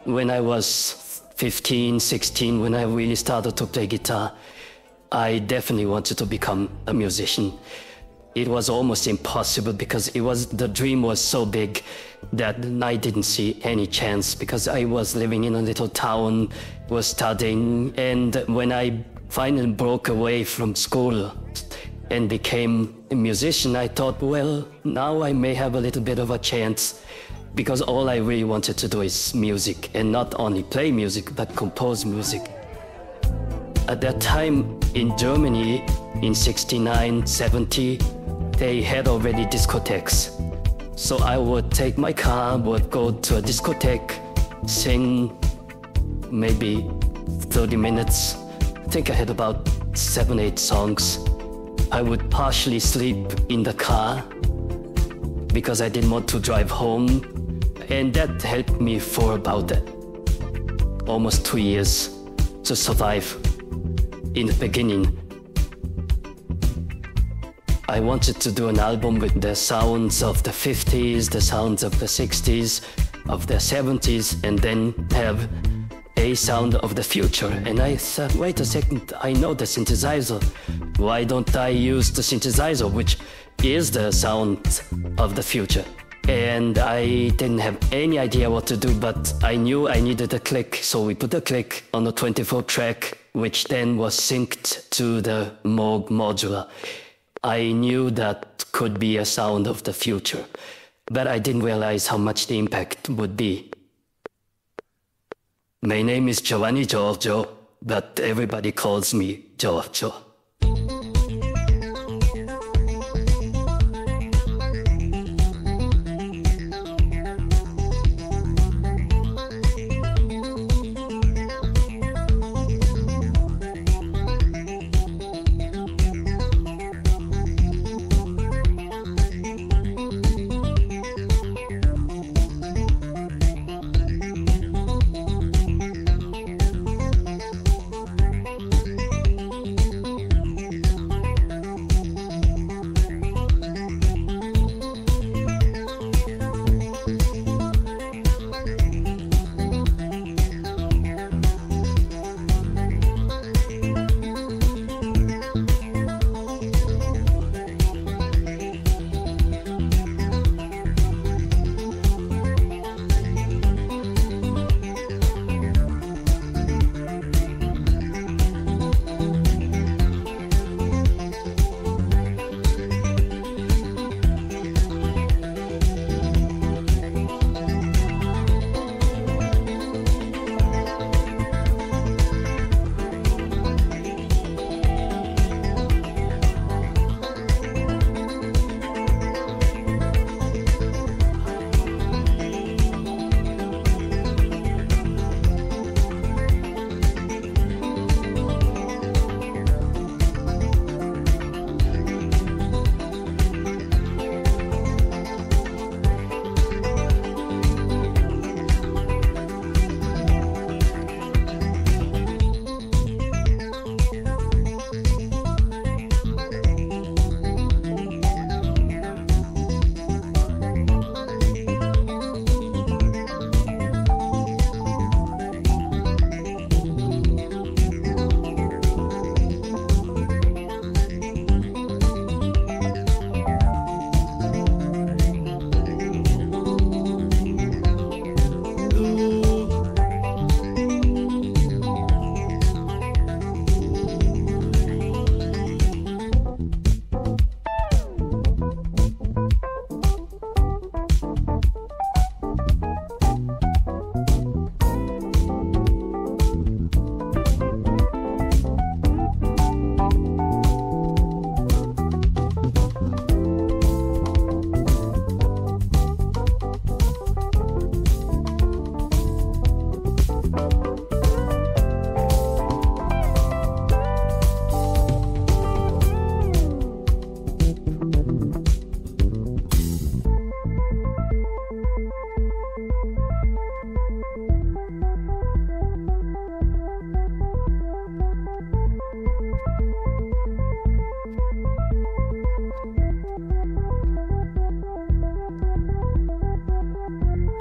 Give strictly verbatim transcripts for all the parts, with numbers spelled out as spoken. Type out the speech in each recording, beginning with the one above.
when I was fifteen, sixteen, when I really started to play guitar, I definitely wanted to become a musician. It was almost impossible because it was the dream was so big that I didn't see any chance because I was living in a little town, was studying, and when I finally broke away from school and became a musician, I thought, well, now I may have a little bit of a chance because all I really wanted to do is music, and not only play music, but compose music. At that time in Germany, in sixty-nine, seventy, they had already discotheques. So I would take my car, would go to a discotheque, sing maybe thirty minutes. I think I had about seven, eight songs. I would partially sleep in the car because I didn't want to drive home. And that helped me for about almost two years to survive. In the beginning, I wanted to do an album with the sounds of the fifties, the sounds of the sixties, of the seventies, and then have a sound of the future. And I thought, wait a second, I know the synthesizer. Why don't I use the synthesizer, which is the sound of the future? And I didn't have any idea what to do, but I knew I needed a click. So we put a click on the twenty-four track, which then was synced to the Moog modular. I knew that could be a sound of the future, but I didn't realize how much the impact would be. My name is Giovanni Giorgio, but everybody calls me Giorgio.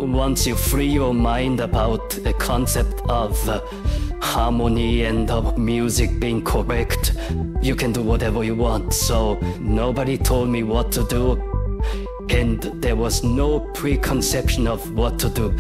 once you free your mind about the concept of uh, harmony and of music being correct, you can do whatever you want. So nobody told me what to do, and there was no preconception of what to do.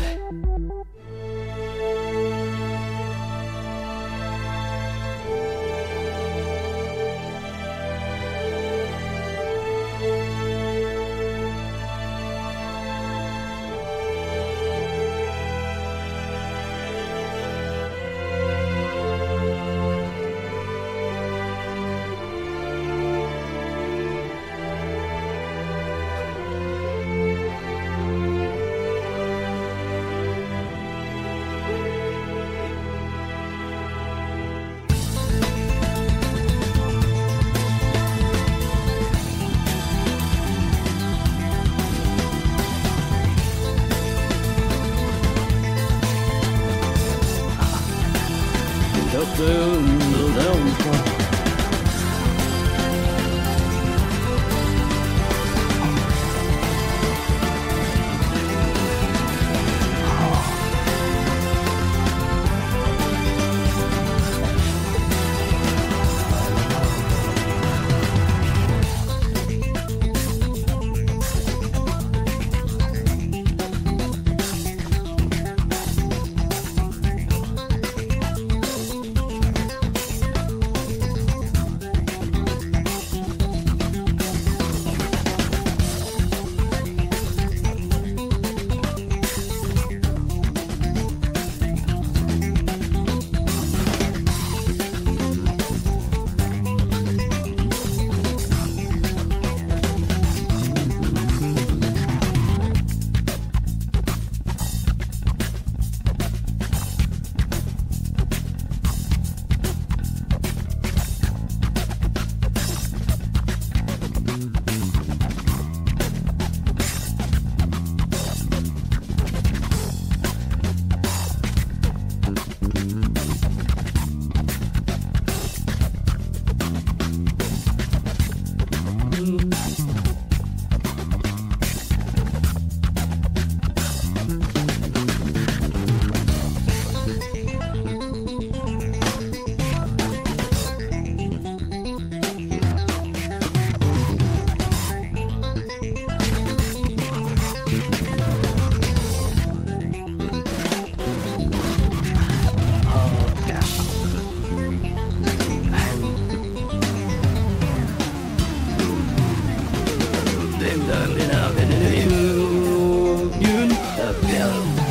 You, you, you,